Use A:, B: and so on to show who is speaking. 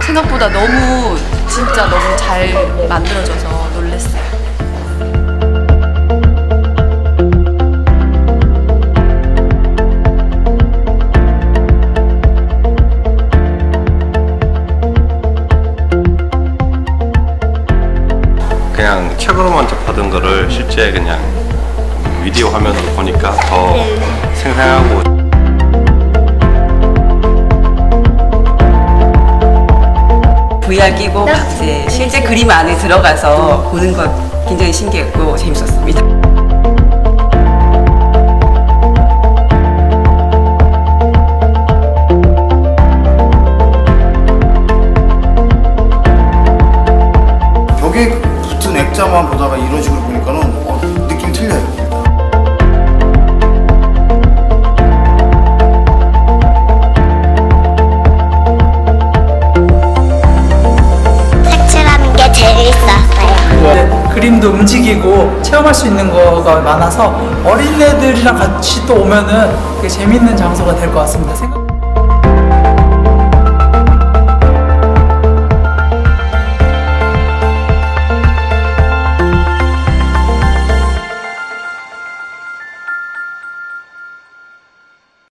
A: 생각보다 진짜 너무 잘 만들어져서 놀랐어요.
B: 그냥 책으로만 접하던 거를 실제 그냥 비디오 화면으로 보니까 더 생생하고.
C: VR 끼고 이제 실제 그림 안에 들어가서 보는 것 굉장히 신기했고 재밌었습니다.
D: 벽에 붙은 액자만 보다가 이런 식으로 보니까는 느낌 틀려요.
E: 그림도 움직이고 체험할 수 있는 거가 많아서 어린애들이랑 같이 또 오면은 되게 재밌는 장소가 될 것 같습니다.